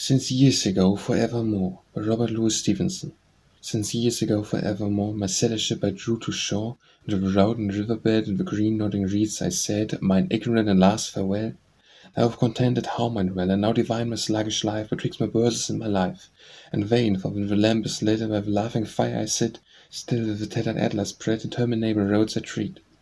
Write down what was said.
Since years ago, forevermore, by Louise Stevenson. Since years ago, forevermore, my cedar ship I drew to shore, and the rout and riverbed and the green nodding reeds I said, mine ignorant and last farewell. Thou have contented how mine dwell, and now divine my sluggish life betwixt my verses and my life. And vain, for when the lamp is lit, and by the laughing fire I sit, still with the tattered atlas spread, interminable roads I tread.